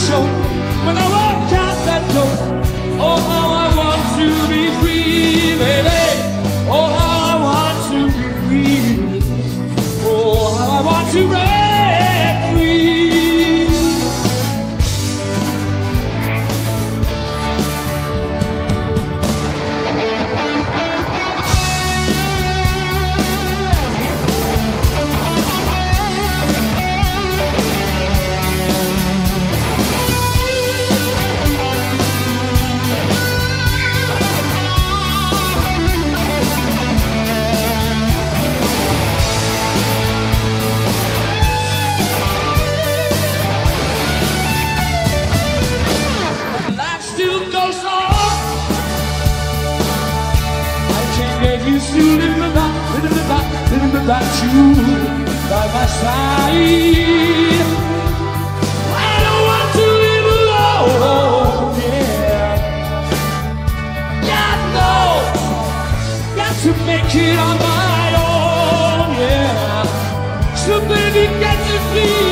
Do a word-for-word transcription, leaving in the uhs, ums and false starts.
show when I walk out that door. Oh, how I want to be free, baby. Oh, how I want to be free. Oh, how I want to break free. Used to live without, live without, live without you by my side. I don't want to live alone, yeah. Yeah, no, got to make it on my own, yeah. So baby, get to feel.